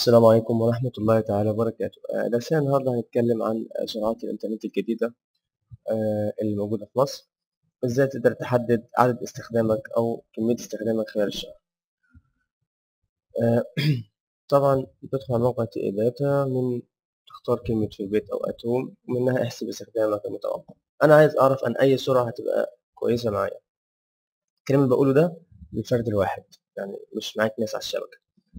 السلام عليكم ورحمة الله تعالى وبركاته. درسنا النهاردة هنتكلم عن سرعات الإنترنت الجديدة اللي موجودة في مصر، وإزاي تقدر تحدد عدد استخدامك أو كمية استخدامك خلال الشهر. آه، طبعا بتدخل على موقع تي داتا تختار كلمة في البيت أو أتوم، ومنها احسب استخدامك المتوقع. أنا عايز أعرف عن أي سرعة هتبقى كويسة معايا. الكلام اللي بقوله ده للفرد الواحد، يعني مش معاك ناس على الشبكة.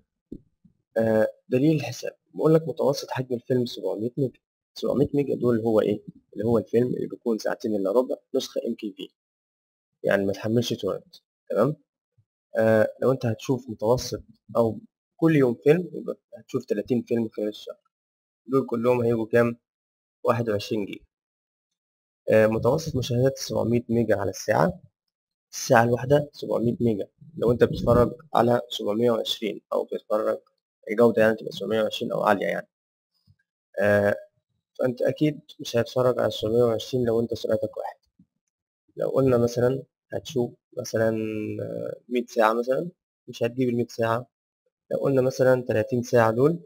دليل الحساب بيقول لك متوسط حجم الفيلم 700 ميجا. 700 ميجا دول هو ايه؟ اللي هو الفيلم اللي بيكون ساعتين الا ربع، نسخة MKV، يعني ما تحملش تورنت. تمام. لو انت هتشوف متوسط او كل يوم فيلم، يبقى هتشوف 30 فيلم خلال الشهر. دول كلهم هيجوا كام؟ 21 جيجا. متوسط مشاهدات 700 ميجا على الساعة. الساعة الواحدة 700 ميجا. لو انت بتتفرج على 720 او بتتفرج الجودة يعني تبقى 720 او عالية يعني. آه، فأنت أكيد مش هتتفرج على 720 لو أنت سرعتك واحد. لو قلنا مثلا هتشوف مثلا 100 ساعة مثلا، مش هتجيب ال100 ساعة. لو قلنا مثلا 30 ساعة دول،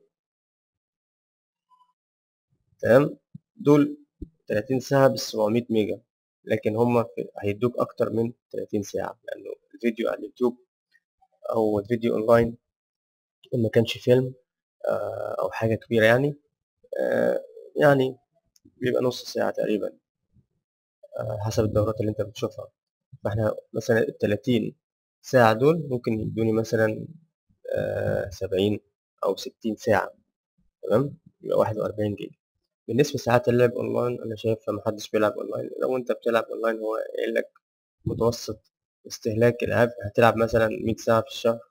تمام، دول 30 ساعة بال700 ميجا، لكن هما هيدوك أكتر من 30 ساعة، لأنه الفيديو على اليوتيوب أو الفيديو أونلاين إن ما كانش فيلم أو حاجة كبيرة يعني، يعني بيبقى نص ساعة تقريبا، حسب الدورات اللي أنت بتشوفها. فاحنا مثلا ال30 ساعة دول ممكن يدوني مثلا 70 أو 60 ساعة. تمام، يبقى 41 جيجا. بالنسبة لساعات اللعب أونلاين، أنا شايف محدش بيلعب أونلاين. لو أنت بتلعب أونلاين هو قايل لك متوسط استهلاك الألعاب، هتلعب مثلا 100 ساعة في الشهر.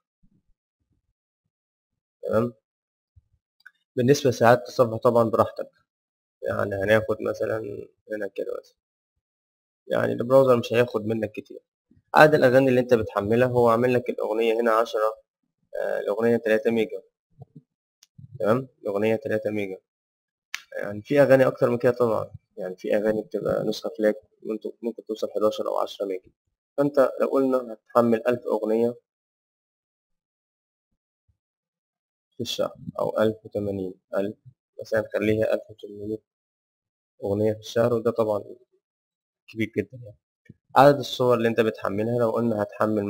تمام. بالنسبة لساعات التصفح طبعا براحتك، يعني هناخد مثلا هنا كده مثلا، يعني البراوزر مش هياخد منك كتير. عدد الأغاني اللي أنت بتحملها، هو عامل لك الأغنية هنا 10، الأغنية 3 ميجا. تمام، الأغنية 3 ميجا. يعني في أغاني أكتر من كده طبعا، يعني في أغاني بتبقى نسخة فلاك ممكن توصل 11 أو 10 ميجا. فأنت لو قلنا هتحمل 1000 أغنية في الشهر، أو 1080 ألف مثلا، خليها 1800 أغنية في الشهر، وده طبعا كبير جدا يعني. عدد الصور اللي أنت بتحملها، لو قلنا هتحمل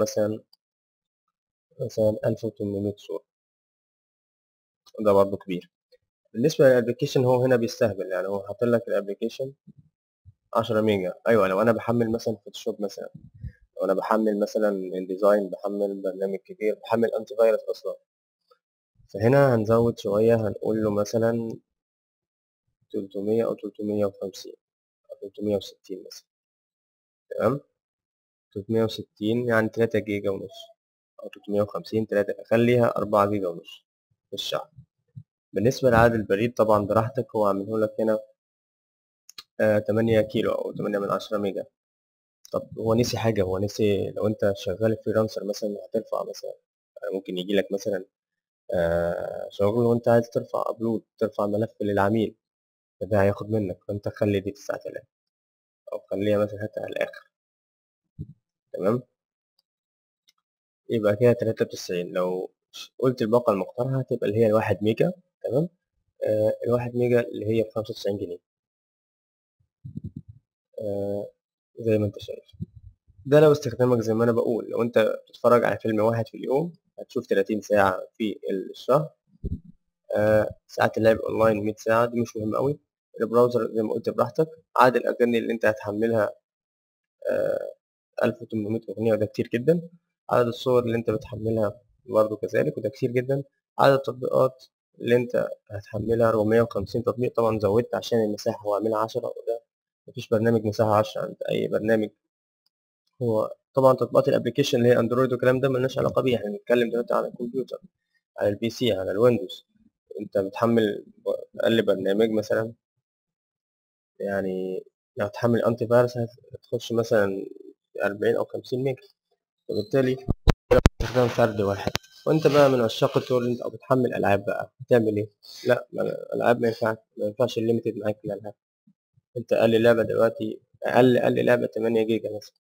مثلا 1800 صورة، وده برضه كبير. بالنسبة للأبليكيشن، هو هنا بيستهبل، يعني هو حاطط لك الأبليكيشن 10 ميجا. أيوة، لو أنا بحمل مثلا فوتوشوب مثلا، لو انا بحمل مثلا انديزاين، بحمل برنامج كبير، بحمل انتي فيروس اصلا، فهنا هنزود شويه، هنقول له مثلا 300 او 350 او 360 مثلا. تمام، 360 يعني 3 جيجا ونص، او 350 3، خليها 4 جيجا ونص في الشهر. بالنسبه لعدد البريد طبعا براحتك، هو عامله لك هنا 8 كيلو او 8 من 10 ميجا. طب هو نسي حاجه، هو نسي لو انت شغال فريلانسر مثلا هترفع مثلا، ممكن يجي لك مثلا شغل وانت عايز ترفع ابلود، ترفع ملف للعميل، فده هياخد منك، فانت خلي دي 9000، او خليها مثلا حتى على الاخر. تمام، يبقى كده 93. لو قلت الباقة المقترحة هتبقى اللي هي الواحد ميجا. تمام، الواحد ميجا اللي هي ب95 جنيه، آه زي ما انت شايف. ده لو استخدامك زي ما انا بقول، لو انت بتتفرج على فيلم واحد في اليوم هتشوف 30 ساعة في الشهر. ساعات اللعب اونلاين 100 ساعة، دي مش مهم قوي. البراوزر زي ما قلت براحتك. عدد الأغاني اللي أنت هتحملها 1800 أغنية، وده كتير جدا. عدد الصور اللي أنت بتحملها برضه كذلك، وده كتير جدا. عدد التطبيقات اللي أنت هتحملها 450 تطبيق، طبعا زودت عشان المساحة، هو عاملها 10، وده مفيش برنامج مساحة 10 عند أي برنامج. هو طبعا تطبيقات الأبليكيشن اللي هي أندرويد والكلام ده ملناش علاقة بيه، احنا بنتكلم دلوقتي على الكمبيوتر، على الPC، على الويندوز. أنت بتحمل أقل برنامج مثلا، يعني لو تحمل أنتي فيروس هتخش مثلا 40 أو 50 ميجا، فبالتالي استخدام فرد واحد. وأنت بقى من عشاق التورنت أو بتحمل ألعاب، بقى هتعمل إيه؟ لا، الألعاب ما ينفعش الليميتد معاك في الألعاب. أنت أقل لعبة دلوقتي، أقل لعبة 8 جيجا مثلا.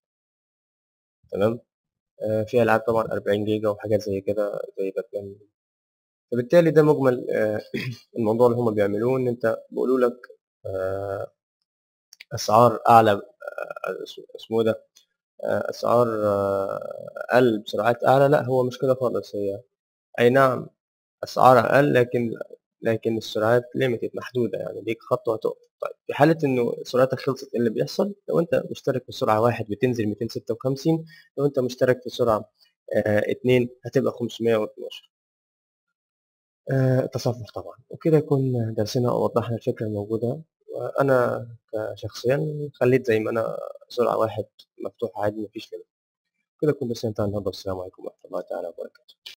تمام، في ألعاب طبعا 40 جيجا وحاجات زي كده، زي باتمان فبالتالي ده مجمل الموضوع اللي هم بيعملوه، إن أنت بيقولوا لك آه، أسعار أعلى، اسمه إيه ده، أسعار أقل بسرعات أعلى. لأ، هو مش كده خالص. هي أي نعم أسعار أقل، لكن السرعات limited محدودة، يعني ليك خط وهتقف. طيب في حالة إنه سرعتك خلصت، إيه اللي بيحصل؟ لو أنت مشترك في سرعة 1 بتنزل 256، لو أنت مشترك في سرعة 2 هتبقى 512. التصفح طبعًا، وكده يكون درسنا أو وضحنا الفكرة الموجودة. وأنا كشخصيًا خلّيت زي ما أنا سرعة 1 مفتوحة عادي، ما فيش limit. كده يكون درسنا انتهى النهارده، والسلام عليكم ورحمة الله تعالى وبركاته.